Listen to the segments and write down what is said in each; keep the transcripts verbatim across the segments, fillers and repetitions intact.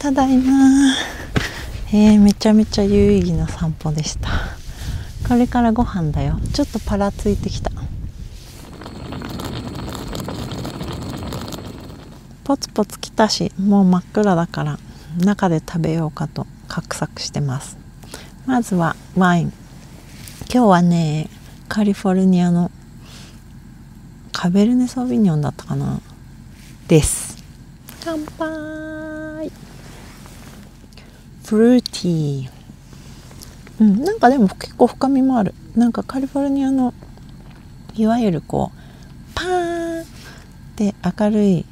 ただいま。えー、めちゃめちゃ有意義な散歩でした。これからご飯だよ。ちょっとパラついてきた。ポツポツ来たし、もう真っ暗だから中で食べようかと画策してます。まずはワイン。今日はね、カリフォルニアのカベルネソービニョンだったかなです。乾杯。フルーティー。うん、なんかでも結構深みもある。なんかカリフォルニアのいわゆるこうパーンって明るい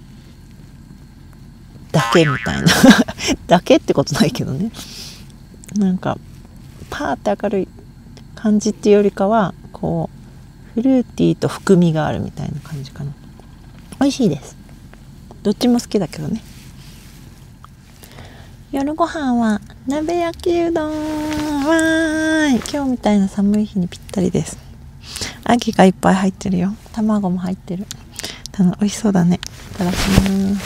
だけみたいなだけってことないけどね、なんかパーって明るい感じっていうよりかはこうフルーティーと含みがあるみたいな感じかな。美味しいです。どっちも好きだけどね。夜ご飯は鍋焼きうどん。わーい、今日みたいな寒い日にぴったりです。揚げがいっぱい入ってるよ。卵も入ってる。たの美味しそうだね。いただきます。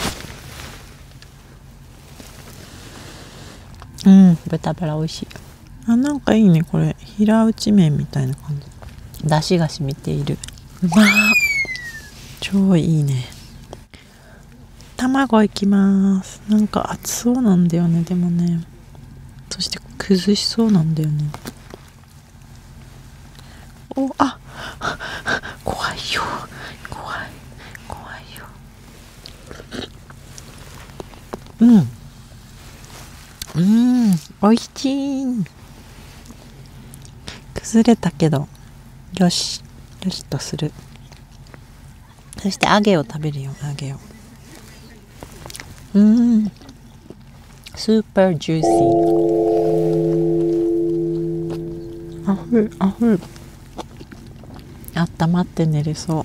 うん、豚バラ美味しい。あ、なんかいいね、これ平打ち麺みたいな感じ。出汁が染みている。うまー、超いいね。卵いきます。なんか熱そうなんだよね、でもね。そして崩しそうなんだよね。お、あ、怖いよ、怖い怖いよ。うんうん、美味しい。崩れたけどよしよしとする。そして揚げを食べるよ、揚げを。うん、スーパージューシー。あふるあふる。あったまって寝れそう。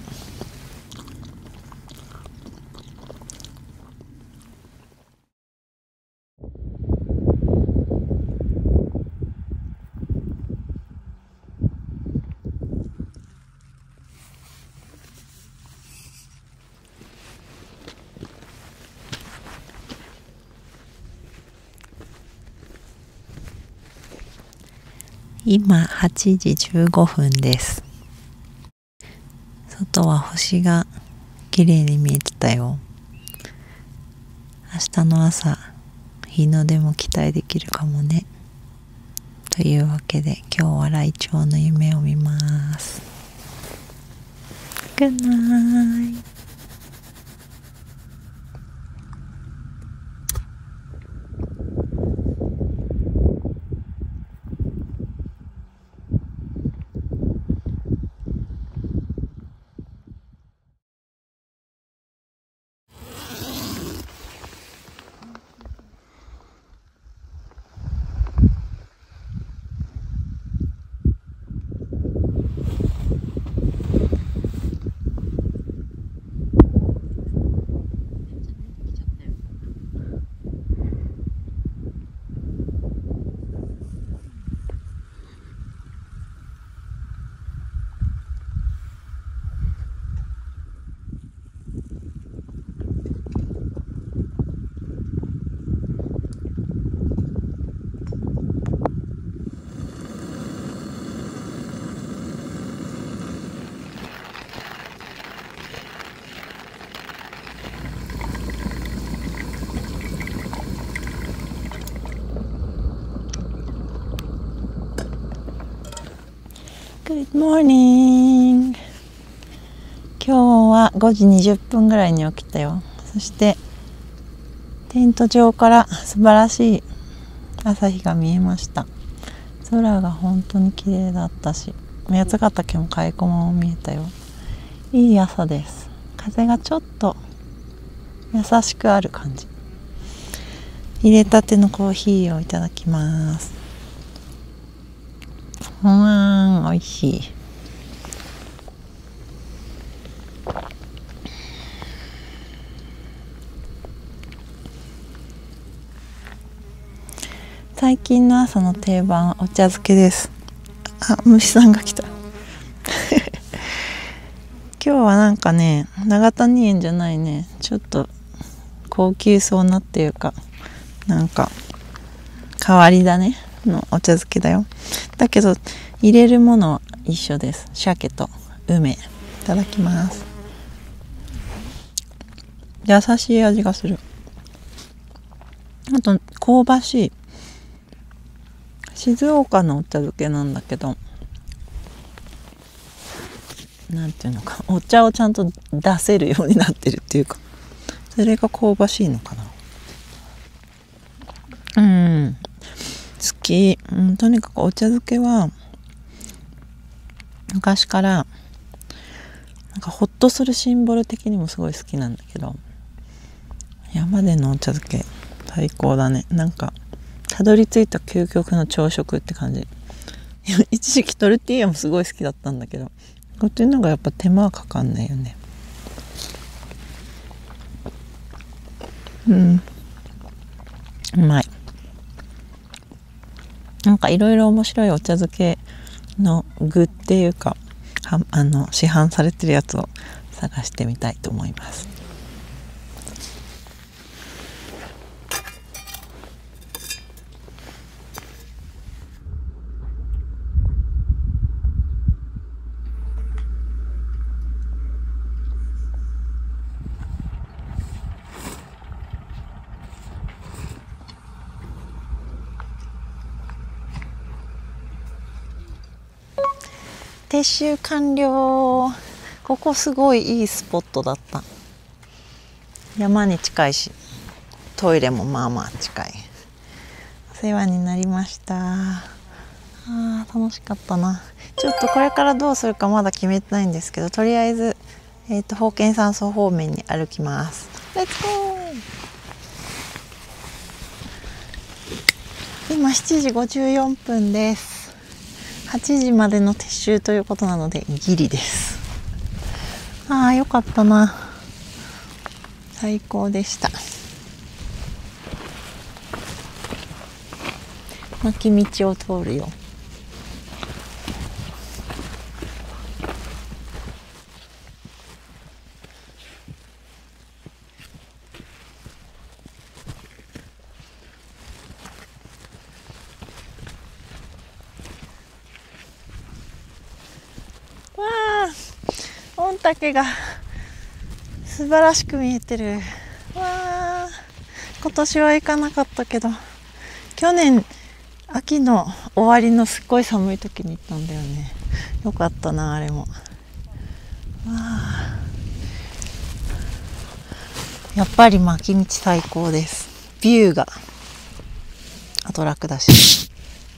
今はちじじゅうごふんです。外は星が綺麗に見えてたよ。明日の朝日の出も期待できるかもね。というわけで今日はライチョウの夢を見ます。グッナイ。Good morning。 今日はごじにじゅっぷんぐらいに起きたよ。そしてテント上から素晴らしい朝日が見えました。空が本当に綺麗だったし、八ヶ岳も開口も見えたよ。いい朝です。風がちょっと優しくある感じ。入れたてのコーヒーをいただきます。うーん、美味しい。最近の朝の定番はお茶漬けです。あ、虫さんが来た。今日はなんかね、長谷園じゃないね、ちょっと高級そうなっていうかなんか変わり種のお茶漬けだよ。だけど入れるものは一緒です。鮭と梅。いただきます。優しい味がする。あと香ばしい静岡のお茶漬けなんだけど、なんていうのか、お茶をちゃんと出せるようになってるっていうか、それが香ばしいのかな。うん好き、うん、とにかくお茶漬けは昔からなんかホッとするシンボル的にもすごい好きなんだけど、山でのお茶漬け最高だね。なんかたどり着いた究極の朝食って感じ。一時期トルティーヤもすごい好きだったんだけど、こっちの方がやっぱ手間はかかんないよね。うんうまい。なんかいろいろ面白いお茶漬けの具っていうか、はあの市販されてるやつを探してみたいと思います。撤収完了。ここすごいいいスポットだった。山に近いしトイレもまあまあ近い。お世話になりました。あー楽しかったな。ちょっとこれからどうするかまだ決めてないんですけど、とりあえず、えーと、宝剣山荘方面に歩きます。レッツゴー。今しちじごじゅうよんぷんです。はちじまでの撤収ということなのでギリです。ああよかったな、最高でした。巻き道を通るよ。わあ御嶽が素晴らしく見えてる。わあ今年は行かなかったけど、去年秋の終わりのすっごい寒い時に行ったんだよね。よかったなあれも。わあやっぱり巻き道最高です。ビューがあと楽だし。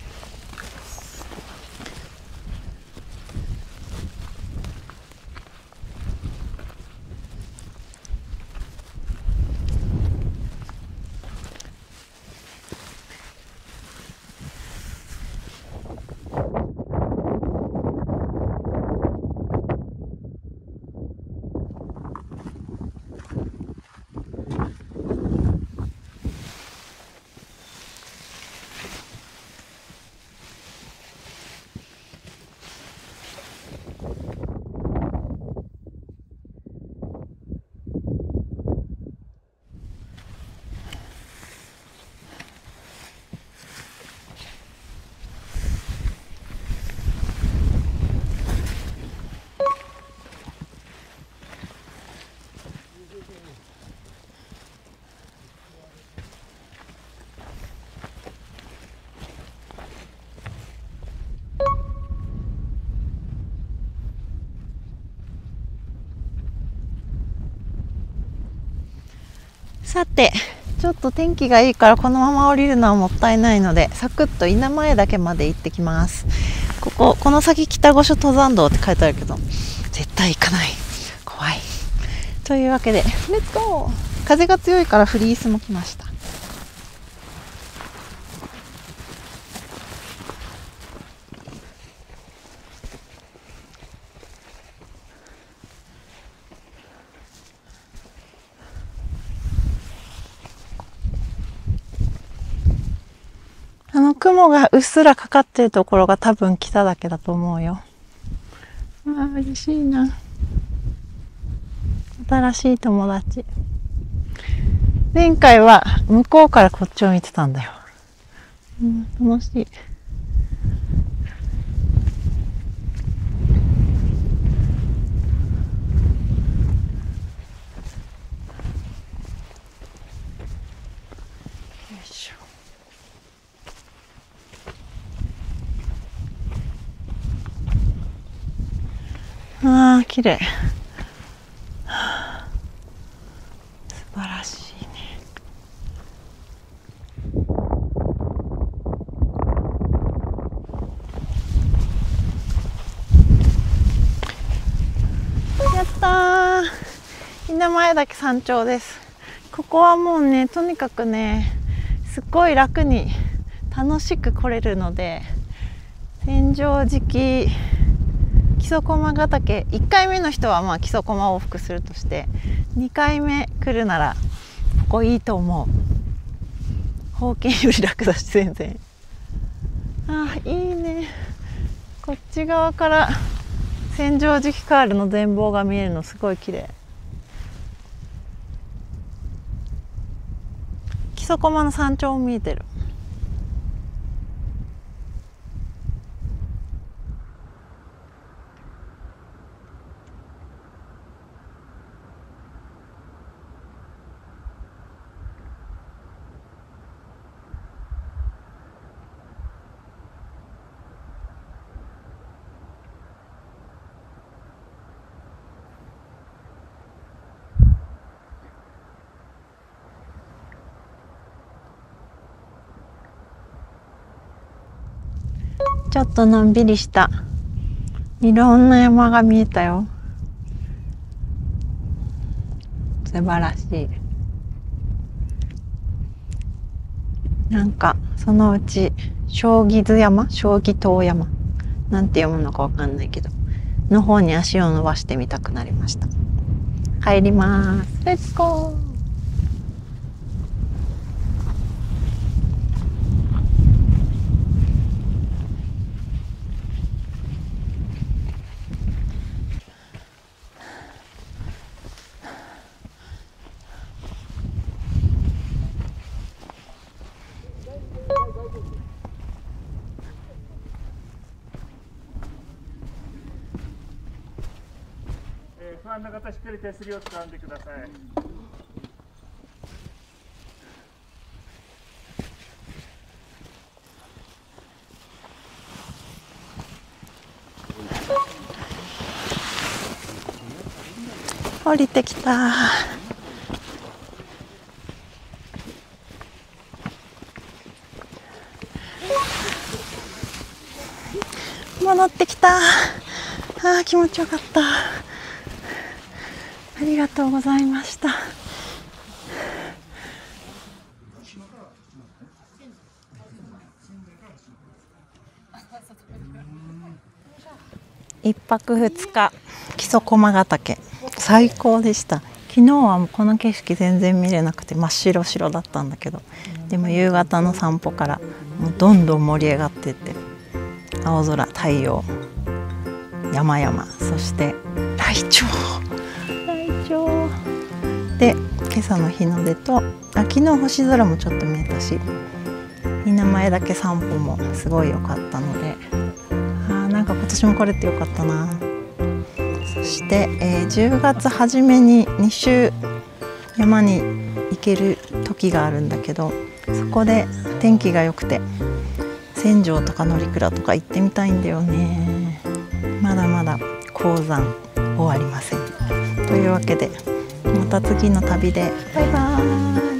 さてちょっと天気がいいからこのまま降りるのはもったいないので、サクッと稲前岳まで行ってきます。こここの先北御所登山道って書いてあるけど絶対行かない、怖い。というわけでレッツゴー。風が強いからフリースも来ました。あの雲がうっすらかかってるところが多分北岳だと思うよ。ああ嬉しいな、新しい友達。 前回は向こうからこっちを見てたんだよ。うん、楽しい。ああ、綺麗。素晴らしいね。やったー。稲前岳山頂です。ここはもうね、とにかくね、すっごい楽に楽しく来れるので、千畳敷木曽駒ヶ岳いっかいめの人はまあ木曽駒往復するとして、にかいめ来るならここいいと思う。宝剣より楽だし全然。あーいいね。こっち側から千畳敷カールの全貌が見えるのすごい綺麗。木曽駒の山頂も見えてる。ちょっとのんびりしたいろんな山が見えたよ。素晴らしい。なんかそのうち将棋津山、将棋塔山なんて読むのかわかんないけどの方に足を伸ばしてみたくなりました。帰ります。レッツゴー。 不安な方、しっかり手すりを掴んでください。 降りてきた。戻ってきた。あー気持ちよかった。ありがとうございました。一泊二日木曽駒ヶ岳最高でした。昨日はもうこの景色全然見れなくて真っ白白だったんだけど、でも夕方の散歩からもうどんどん盛り上がっていって、青空、太陽、山々、そしてライチョウライチョウで、今朝の日の出と、あ昨日星空もちょっと見えたし、稲前岳散歩もすごい良かったので、あなんか今年も来れてよかったな。そして、えー、じゅうがつ初めにに週山に行ける時があるんだけど、そこで天気が良くて千畳とか乗鞍とか行ってみたいんだよね。まだまだ高山終わりません。というわけでまた次の旅でバイバーイ。